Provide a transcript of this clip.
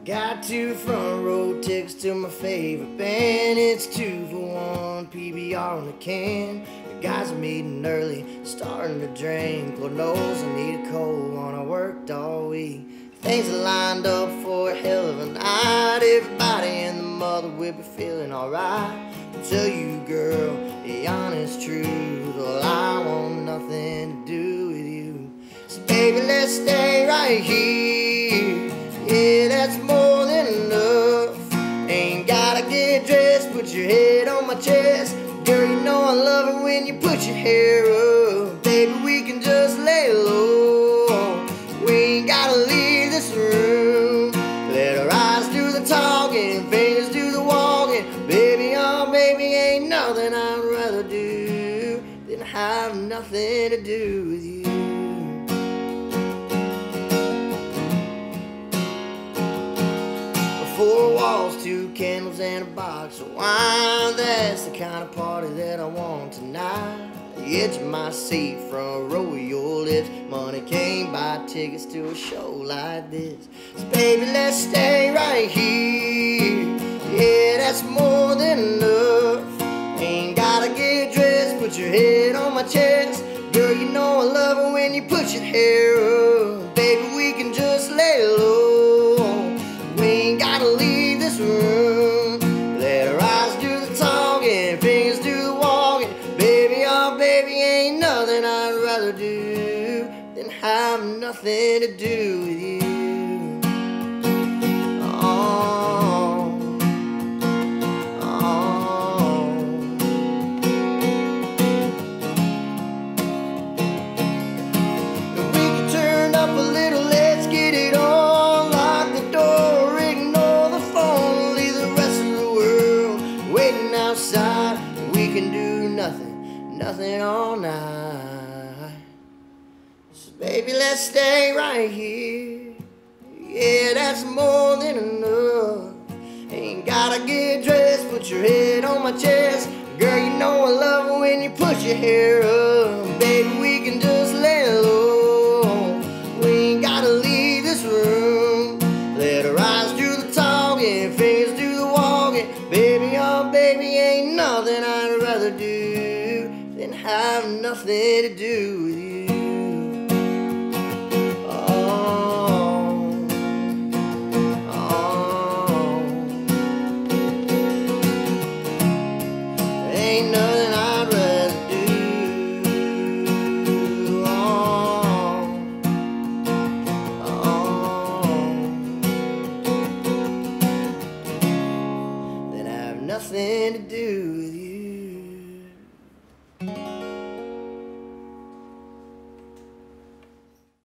Got 2 front row tickets to my favorite band. It's 2 for 1, PBR on the can. The guys are meeting early, starting to drink. Lord knows I need a cold one, I worked all week. Things are lined up for a hell of a night. Everybody and the mother will be feeling alright. I'll tell you, girl, the honest truth. Well, I want nothing to do with you. So baby, let's stay right here. Yeah, that's more than enough. Ain't gotta get dressed, put your head on my chest. Girl, you know I love it when you put your hair up. Baby, we can just lay low. We ain't gotta leave this room. Let our eyes do the talking, fingers do the walking. Baby, oh baby, ain't nothing I'd rather do than have nothing to do with you. Four walls, 2 candles, and a box of wine. That's the kind of party that I want tonight. The edge of my seat, front row of your lips. Money can't buy tickets to a show like this. So baby, let's stay right here. Yeah, that's more than enough. Ain't gotta get dressed, put your head on my chest. Girl, you know I love it when you put your hair up. Baby, we can just lay low. We ain't gotta leave this room. Let our eyes do the talking, fingers do the walking. Baby, oh baby, ain't nothing I'd rather do than have nothing to do with you. Oh, oh. We can turn up a little, let's get it on. Lock the door, ignore the phone, leave the rest of the world waiting outside. We can do nothing all night. So baby, let's stay right here. Yeah, that's more than enough. Ain't gotta get dressed, put your head on my chest. Girl, you know I love it when you put your hair up. Baby, we can just lay low. We ain't gotta leave this room. Let our eyes do the talking, fingers do the walking. Baby, oh baby, ain't nothing I'd rather do than have nothing to do with you. Ain't nothing I'd rather do. Then I have nothing to do with you.